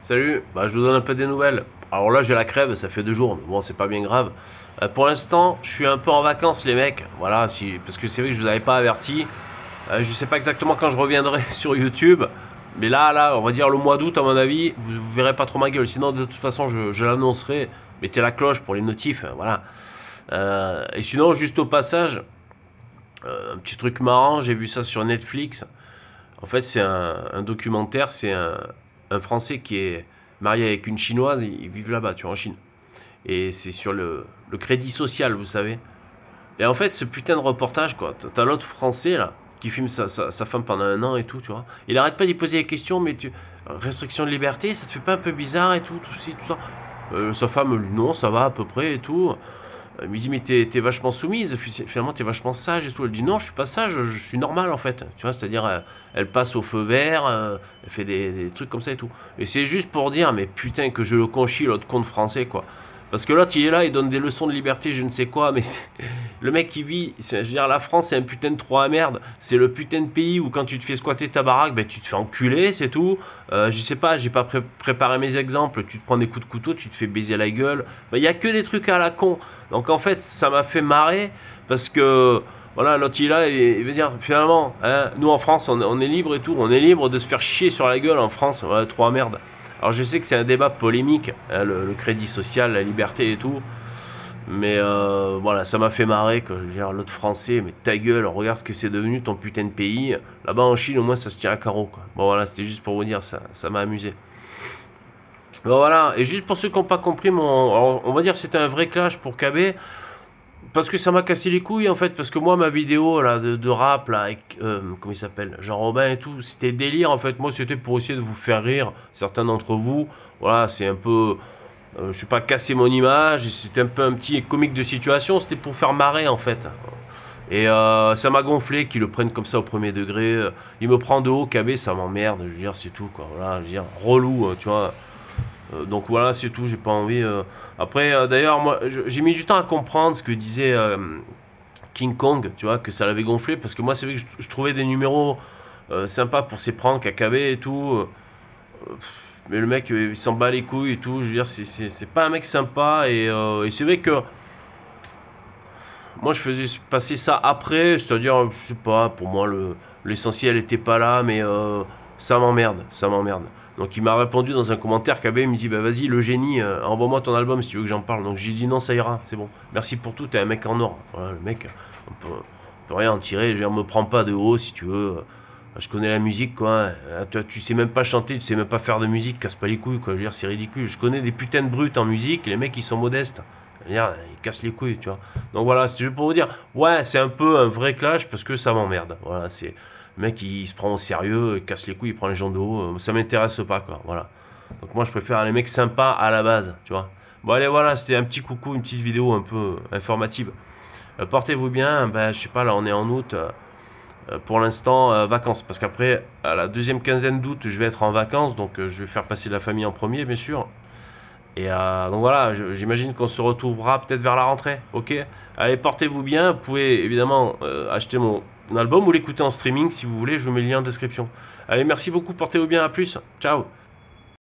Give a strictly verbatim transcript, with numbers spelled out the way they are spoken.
Salut, bah, je vous donne un peu des nouvelles. Alors là, j'ai la crève, ça fait deux jours, mais bon, c'est pas bien grave. Euh, pour l'instant, je suis un peu en vacances, les mecs. Voilà, si, parce que c'est vrai que je vous avais pas averti. Euh, je sais pas exactement quand je reviendrai sur YouTube, mais là, là, on va dire le mois d'août, à mon avis, vous, vous verrez pas trop ma gueule. Sinon, de toute façon, je, je l'annoncerai. Mettez la cloche pour les notifs, hein, voilà. Euh, et sinon, juste au passage, euh, un petit truc marrant, j'ai vu ça sur Netflix. En fait, c'est un, un documentaire, c'est un, un Français qui est marié avec une Chinoise, ils, ils vivent là-bas, tu vois, en Chine. Et c'est sur le, le crédit social, vous savez. Et en fait, ce putain de reportage, quoi, t'as l'autre Français, là, qui filme sa, sa, sa femme pendant un an et tout, tu vois. Il arrête pas d'y poser des questions, mais tu... restriction de liberté, ça te fait pas un peu bizarre et tout, tout, ci, tout ça. Euh, sa femme, lui, non, ça va à peu près et tout. Il me dit, mais t'es, t'es vachement soumise, finalement t'es vachement sage et tout. Elle dit, non, je suis pas sage, je suis normal en fait. Tu vois, c'est-à-dire, elle, elle passe au feu vert, euh, elle fait des, des trucs comme ça et tout. Et c'est juste pour dire, mais putain, que je le conchis, l'autre con de français, quoi. Parce que l'autre, il est là, il donne des leçons de liberté, je ne sais quoi, mais c'est... le mec qui vit, je veux dire, la France, c'est un putain de trou à merde. C'est le putain de pays où quand tu te fais squatter ta baraque, ben, tu te fais enculer, c'est tout. Euh, je sais pas, j'ai pas pré préparé mes exemples, tu te prends des coups de couteau, tu te fais baiser la gueule. Il y a que des trucs à la con. Donc en fait, ça m'a fait marrer parce que voilà, l'autre il est là, il veut dire finalement, hein, nous en France, on, on est libre et tout, on est libre de se faire chier sur la gueule en France, voilà, trop à merde. Alors je sais que c'est un débat polémique, hein, le, le crédit social, la liberté et tout, mais euh, voilà, ça m'a fait marrer que je veux dire, l'autre français, mais ta gueule, regarde ce que c'est devenu ton putain de pays. Là-bas en Chine, au moins ça se tient à carreau, quoi. Bon voilà, c'était juste pour vous dire, ça, ça m'a amusé. Bon voilà, et juste pour ceux qui n'ont pas compris, mon, alors, on va dire que c'était un vrai clash pour K B. Parce que ça m'a cassé les couilles en fait, parce que moi ma vidéo là de, de rap là avec euh, comment il s'appelle, Jean Robin et tout, c'était délire en fait. Moi c'était pour essayer de vous faire rire, certains d'entre vous. Voilà, c'est un peu, euh, je sais pas, casser mon image. C'était un peu un petit comique de situation. C'était pour faire marrer en fait. Et euh, ça m'a gonflé qu'ils le prennent comme ça au premier degré. Il me prend de haut, K B, ça m'emmerde. Je veux dire, c'est tout quoi. Voilà, je veux dire, relou, tu vois. Euh, donc voilà, c'est tout, j'ai pas envie. Euh... Après, euh, d'ailleurs, moi, j'ai mis du temps à comprendre ce que disait euh, King Kong, tu vois, que ça l'avait gonflé, parce que moi, c'est vrai que je, je trouvais des numéros euh, sympas pour ses pranks à K B et tout. Euh, mais le mec, il s'en bat les couilles et tout. Je veux dire, c'est pas un mec sympa. Et, euh, et c'est vrai que moi, je faisais passer ça après, c'est-à-dire, je sais pas, pour moi, l'essentiel était pas là, mais euh, ça m'emmerde, ça m'emmerde. Donc il m'a répondu dans un commentaire, K B, il me dit, bah vas-y, le génie, euh, envoie-moi ton album si tu veux que j'en parle. Donc j'ai dit, non, ça ira, c'est bon. Merci pour tout, t'es un mec en or. Voilà, le mec, on peut, on peut rien en tirer, je veux dire, me prends pas de haut si tu veux. Je connais la musique, quoi. Tu, tu sais même pas chanter, tu sais même pas faire de musique, casse pas les couilles, quoi. Je veux dire, c'est ridicule. Je connais des putains de brutes en musique, les mecs, ils sont modestes. Je veux dire, ils cassent les couilles, tu vois. Donc voilà, c'est juste pour vous dire, ouais, c'est un peu un vrai clash parce que ça m'emmerde. Voilà, c'est... Le mec, il se prend au sérieux, il casse les couilles, il prend les gens de haut. Ça m'intéresse pas, quoi. Voilà. Donc moi, je préfère les mecs sympas à la base, tu vois. Bon, allez, voilà, c'était un petit coucou, une petite vidéo un peu informative. Euh, Portez-vous bien. Ben, je sais pas, là, on est en août. Euh, pour l'instant, euh, vacances. Parce qu'après, à la deuxième quinzaine d'août, je vais être en vacances. Donc, euh, je vais faire passer la famille en premier, bien sûr. Et euh, donc voilà, j'imagine qu'on se retrouvera peut-être vers la rentrée, ok? Allez, portez-vous bien, vous pouvez évidemment euh, acheter mon album ou l'écouter en streaming si vous voulez, je vous mets le lien en description. Allez, merci beaucoup, portez-vous bien, à plus, ciao!